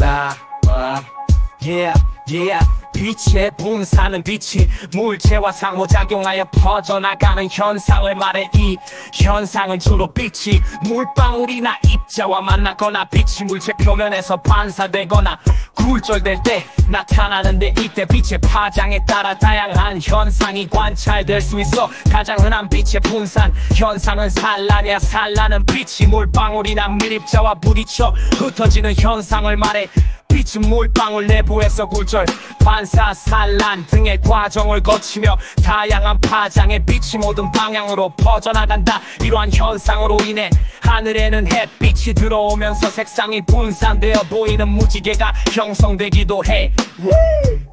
빛의 분산은 빛이 물체와 상호작용하여 퍼져나가는 현상을 말해. 이 현상은 주로 빛이 물방울이나 입자와 만나거나 빛이 물체 표면에서 반사되거나 굴절될 때 나타나는데, 이때 빛의 파장에 따라 다양한 현상이 관찰될 수 있어. 가장 흔한 빛의 분산 현상은 산란이야. 산란은 빛이 물방울이나 미립자와 부딪혀 흩어지는 현상을 말해. 빛은 물방울 내부에서 굴절, 반사, 산란 등의 과정을 거치며 다양한 파장의 빛이 모든 방향으로 퍼져나간다. 이러한 현상으로 인해 하늘에는 햇빛이 들어오면서 색상이 분산되어 보이는 무지개가 형성되기도 해.